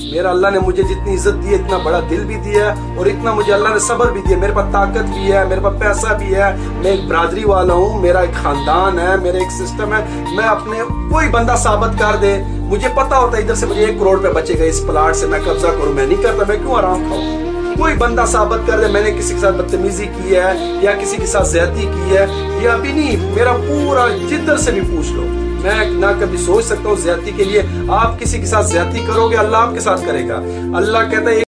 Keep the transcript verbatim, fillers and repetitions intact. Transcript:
मेरा अल्लाह ने मुझे जितनी इज्जत दी है, इतना बड़ा दिल भी दिया है और इतना मुझे अल्लाह ने सब्र भी दिया। मेरे पास ताकत भी है, मेरे पास पैसा भी है, मैं एक बरादरी वाला हूँ, मेरा एक खानदान है, मेरा एक सिस्टम है। मैं अपने कोई बंदा साबित कर दे, मुझे पता होता है इधर से मुझे एक करोड़ रुपए बचेगा, इस प्लाट से मैं कब्जा करूँ, मैं नहीं करता, मैं क्यों आराम खाऊं। कोई बंदा साबित कर दे मैंने किसी के साथ बदतमीजी की है या किसी के साथ ज्यादती की है, ये अभी नहीं, मेरा पूरा जिधर से भी पूछ लो, मैं ना कभी सोच सकता हूँ ज्यादती के लिए। आप किसी के साथ ज्यादती करोगे, अल्लाह आपके साथ करेगा। अल्लाह कहता है